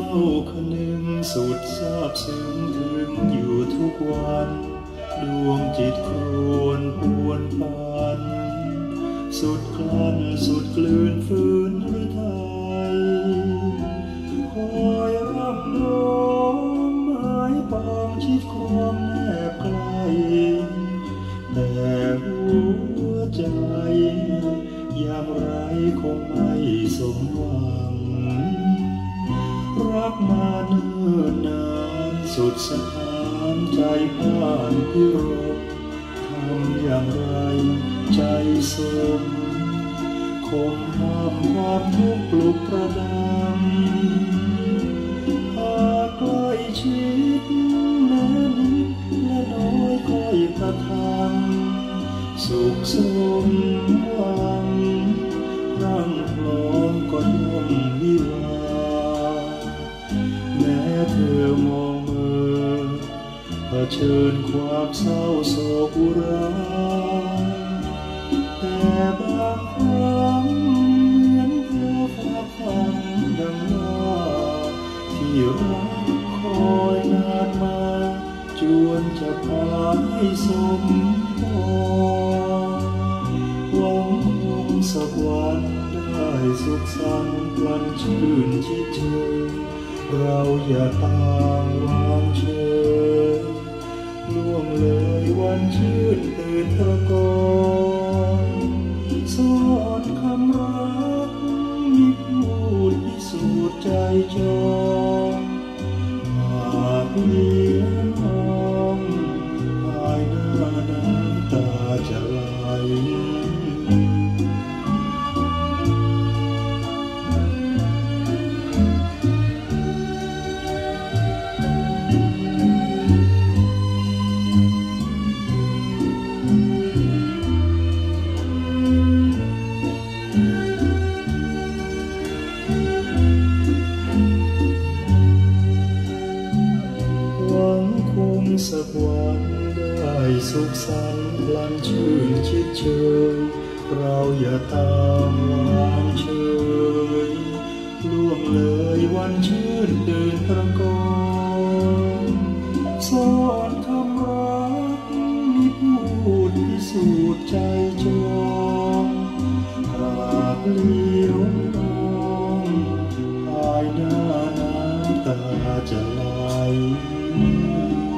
ฝ้าคะนึงสุดซาบซึ้งถึงอยู่ทุกวันดวงจิตครวนปวนปันสุดกลั้นสุดกลืนฝืนหรือไทยคอยร่ำร้องหมายปองชิดความแนบใกล้แต่หัวใจอย่างไรคงไม่สมหวังรักมาเนิ่นนานสุดสถานใจผ่านพิรมทำอย่างไรใจสมคงห้ามความทุกข์ปลุกประดังหากใกล้ชิดแม้นิดและน้อยค่อยประทังสุขสมหวังร่างพร้อมก็ย่อมวิวาแม้เธอมองเมื่อเผชิญความเศร้าโศกอุราแต่บางครั้งเหมือนเธอฝากฝังดังว่าที่รักคอยนานมาจวนจะพาให้สมปองหวังคงสักวันได้สุขสันต์พลันชื่นชิดเชยเราอย่าต่างวางเฉยล่วงเลยวันชื่นตื่นตะโกนสอนคำรักมิพูดพิสูจน์ใจจองหากเลี้ยงมองภายหน้าน้ำตาจะไหลสักวันได้สุขสันต์พลันชื่นชิดเชยเราอย่าตามวางเฉยล่วงเลยวันชื่นตื่นตระโกนสอนคำรักมิพูดพิสูจน์ใจจองหากเลี้ยวมองภายหน้าน้ำตาจะไหล